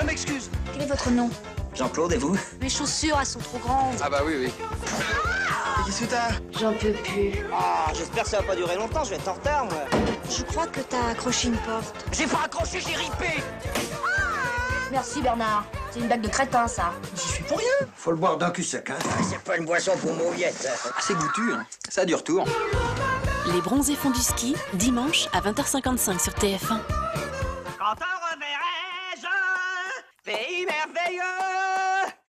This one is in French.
je m'excuse. Quel est votre nom? Jean-Claude, et vous? Mes chaussures, elles sont trop grandes. Ah bah oui, oui. Qu'est-ce que t'as? J'en peux plus. Ah, j'espère que ça va pas durer longtemps, je vais être en retard, moi. Je crois que t'as accroché une porte. J'ai pas accroché, j'ai ripé. Merci Bernard. C'est une blague de crétin, ça. J'y suis pour rien. Faut le boire d'un cul sec, hein. C'est pas une boisson pour mauviette. C'est goûtu, hein. Ça a du retour. Les bronzés font du ski, dimanche à 20h55 sur TF1.